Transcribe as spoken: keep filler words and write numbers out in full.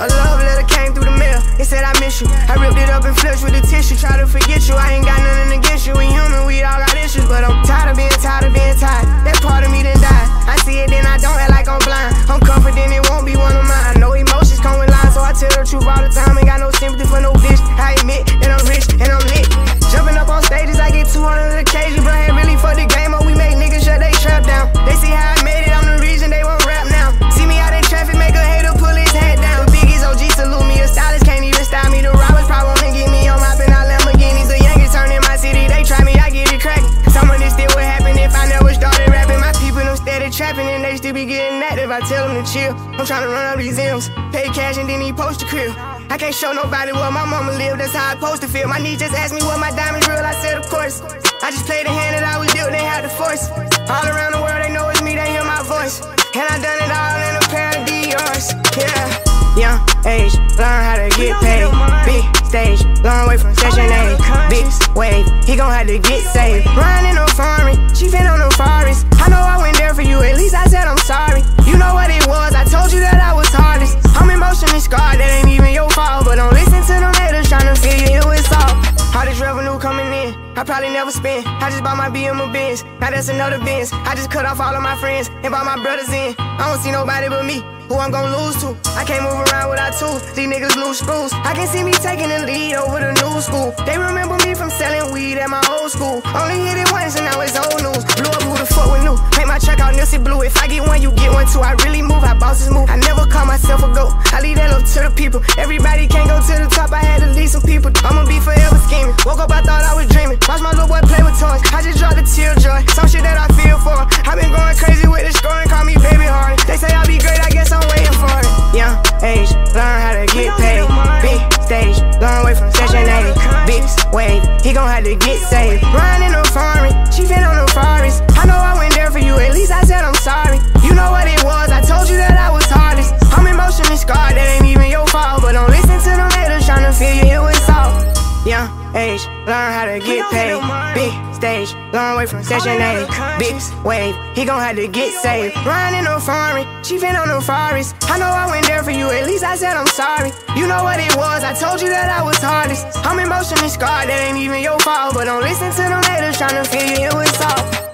A love letter came through the mail, it said I miss you. I ripped it up and flushed with a tissue, try to forget you. I ain't got nothing against you, we human, we all got issues. But I'm tired of being tired of being tired. That part of me done died. I see it then I don't act like I'm blind. I'm confident it won't be one of mine. I know emotions come with lies, so I tell the truth all the time. Ain't got no sympathy for no bitch. I admit that I'm rich and I'm lit. Jumping up on stages, I get two hundred occasions. But I ain't really for the game, or we make niggas shut they trap down. They see how I made it, I'm the reason they won't rap now. See me out in traffic, make a hater pull his head down. The biggest O G salute me, a stylist can't even style me. The robbers probably wanna get me on mopping out Lamborghinis. The youngest turn in my city, they try me, I get it cracking. Some of this still would happen if I never started rapping. My people them steady trapping and they still be getting active. I tell them to chill, I'm trying to run up these M's. Pay cash and then he post the crib. I can't show nobody where my mama live, that's how I supposed to feel. My niece just asked me what my diamonds real, I said of course. I just played the hand that I was dealt, they had the force. All around the world they know it's me, they hear my voice. And I done it all in a pair of D Rs, yeah. Young age, learn how to get paid. Big stage, long way from Section eight. Big wave, he gon' have to get saved. Riding in no foreign, she been on the forest. I know I went there for you, at least I said I'm sorry. You know what it was, I told you that I was hardest. I'm emotionally scarred, that ain't even your fault. But don't listen to them haters tryna figure it was all. All this revenue coming in, I probably never spend. I just bought my B M W Benz, now that's another Benz. I just cut off all of my friends and brought my brothers in. I don't see nobody but me, who I'm gon' lose to. I can't move around without tools, these niggas lose screws. I can see me taking the lead over the new school. They remember me from selling weed at my old school. Only hit it once and now it's old news. Blew up, who the fuck we knew? Paint my truck out Nipsey Blue. If I get one, you get one too. I really move how bosses move. I never call myself a goat, I leave that up to the people. Everybody can't go to the top, I had to lead some people. I'ma be forever scheming. Woke up, I thought I was dreaming. Watch my little boy play with toys, I just dropped a tear joy. Some shit that I feel for. I been going crazy with the scoring, call me baby hard. They say I'll be great, I guess I'm waiting for it. Young age, learn how to get paid. Big stage, long way from Section eight. Big wave, he gon' have to get saved. Riding in no foreign, she been on the forest. I know I went there for you, at least I said I'm sorry. You know what it was, I told you that I was hardest. I'm emotionally scarred, that ain't even your fault. But don't listen to them haters tryna figure it was all. Young age, learn how to get paid. Big stage, long way from Section eight. Big wave, he gon' have to get saved. Riding in no foreign, she been on the forest. I know I went there for you, at least I said I'm sorry. You know what it was, I told you that I was hardest. I'm emotionally scarred, that ain't even your fault. But don't listen to them haters tryna figure it was all.